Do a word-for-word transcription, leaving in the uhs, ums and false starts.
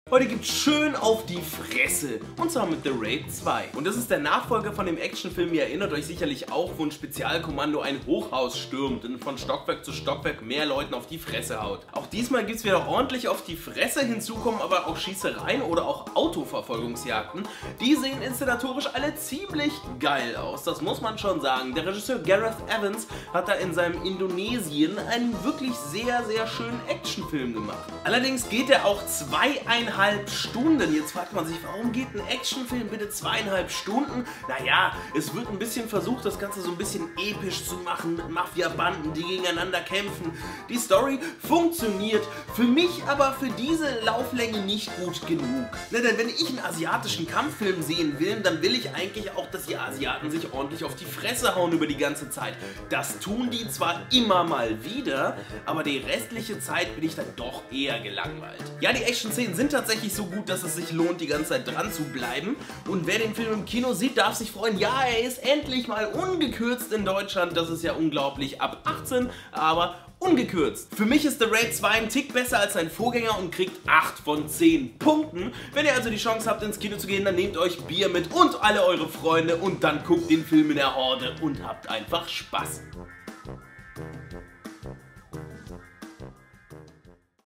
Heute gibt's schön auf die Fresse, und zwar mit The Raid zwei. Und das ist der Nachfolger von dem Actionfilm, ihr erinnert euch sicherlich auch, wo ein Spezialkommando ein Hochhaus stürmt und von Stockwerk zu Stockwerk mehr Leuten auf die Fresse haut. Auch diesmal gibt's wieder ordentlich auf die Fresse, hinzu kommen aber auch Schießereien oder auch Autoverfolgungsjagden. Die sehen inszenatorisch alle ziemlich geil aus, das muss man schon sagen. Der Regisseur Gareth Evans hat da in seinem Indonesien einen wirklich sehr, sehr schönen Actionfilm gemacht. Allerdings geht er auch zweieinhalb Stunden. Jetzt fragt man sich, warum geht ein Actionfilm bitte zweieinhalb Stunden? Naja, es wird ein bisschen versucht, das Ganze so ein bisschen episch zu machen mit Mafia-Banden, die gegeneinander kämpfen. Die Story funktioniert, für mich aber für diese Lauflänge nicht gut genug. Na, denn wenn ich einen asiatischen Kampffilm sehen will, dann will ich eigentlich auch, dass die Asiaten sich ordentlich auf die Fresse hauen über die ganze Zeit. Das tun die zwar immer mal wieder, aber die restliche Zeit bin ich dann doch eher gelangweilt. Ja, die Action-Szenen sind tatsächlich tatsächlich so gut, dass es sich lohnt, die ganze Zeit dran zu bleiben. Und wer den Film im Kino sieht, darf sich freuen. Ja, er ist endlich mal ungekürzt in Deutschland. Das ist ja unglaublich, ab achtzehn, aber ungekürzt. Für mich ist The Raid zwei ein Tick besser als sein Vorgänger und kriegt acht von zehn Punkten. Wenn ihr also die Chance habt, ins Kino zu gehen, dann nehmt euch Bier mit und alle eure Freunde und dann guckt den Film in der Horde und habt einfach Spaß.